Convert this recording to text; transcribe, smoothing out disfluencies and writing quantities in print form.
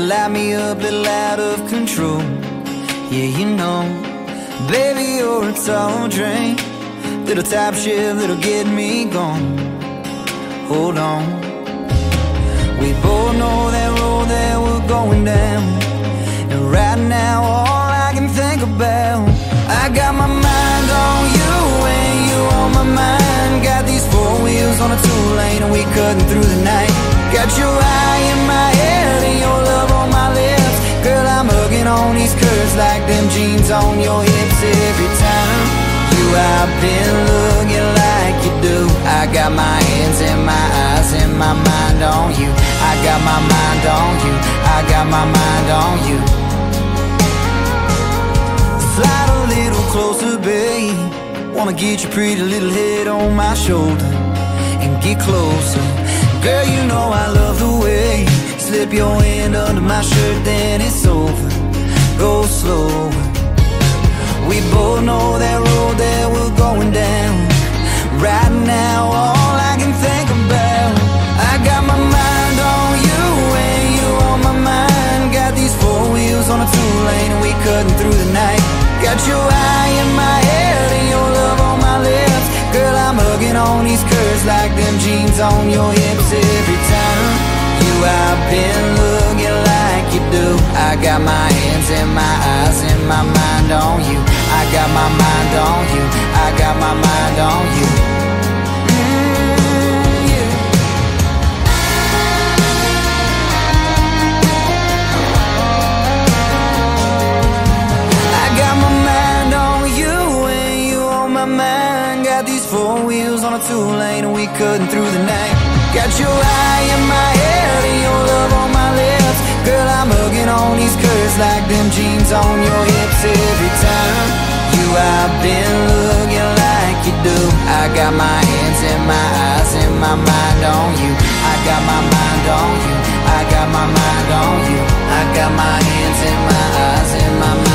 light me up, little out of control. Yeah, you know, baby, you're a tall drink, little top shift that'll get me gone. Hold on, we both know that road that we're going down, and right now all I can think about, I got my mind on you and you on my mind. Got these four wheels on a two-lane and we cutting through the night. Got your eye in my head and your love on my lips. Girl, I'm hugging on these curves like them jeans on your hips. Every time you out been looking like you do, I got my hands and my eyes and my mind on you. I got my mind on you, I got my mind on you. Slide a little closer, babe, wanna get your pretty little head on my shoulder and get closer. Girl, you know I love the way you slip your hand under my shirt, then it's over. Go slower. We both know that road that we're going down. Right now, all I can think about, I got my mind on you and you on my mind. Got these four wheels on a two-lane and we cutting through the night. Got your eye in my head and your love on my lips. Girl, I'm hugging on these curves like them jeans on your hips. Every time you out been looking like you do, I got my hands and my eyes and my mind on you. I got my mind on you, I got my mind on you. Yeah. I got my mind on you and you on my mind. Got these four wheels on a two-lane and we cutting through the night. Got your eye in my head and your love on my lips. Girl, I'm hugging on these curves like them jeans on your hips. Every time you out been looking like you do, I got my hands and my eyes and my mind on you. I got my mind on you, I got my mind on you. I got my hands and my eyes and my mind